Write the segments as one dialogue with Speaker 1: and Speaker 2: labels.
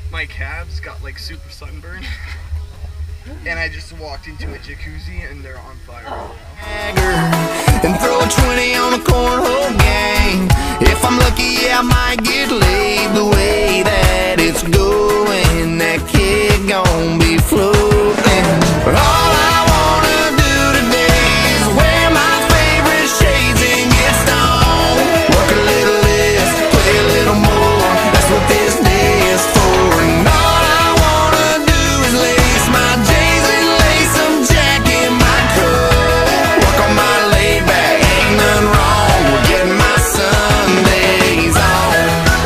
Speaker 1: my calves got like super sunburned. And I just walked into a jacuzzi and they're on fire right now.
Speaker 2: And throw a 20 on a cornhole game. If I'm lucky, yeah, I might get laid. The way that it's going, that kid gon' be floating. All I wanna do today is wear my favorite shades and get stoned. Work a little less, play a little more. That's what this day is for. And all I wanna do is lace my J's and lace some Jack in my coat. Work on my laid back, ain't nothing wrong with getting my Sundays on.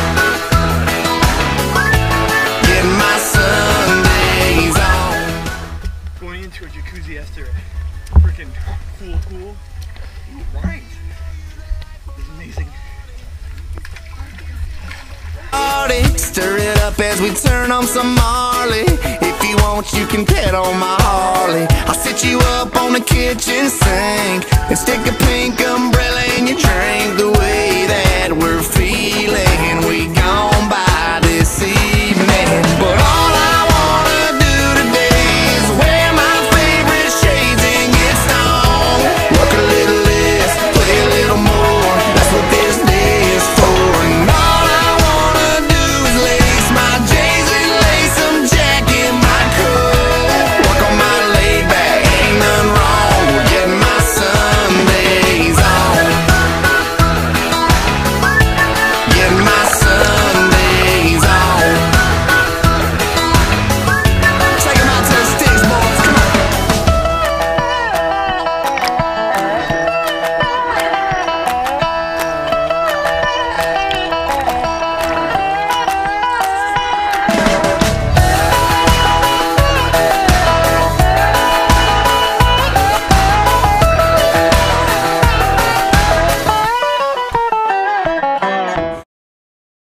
Speaker 2: Getting my Sundays on.
Speaker 1: Going into a jacuzzi after a freaking pool. Right. It's amazing.
Speaker 2: Stir it up as we turn on some Marley. If you want, you can pet on my Harley. I'll sit you up on the kitchen sink and stick a pink umbrella in your drink. The way that we're feeling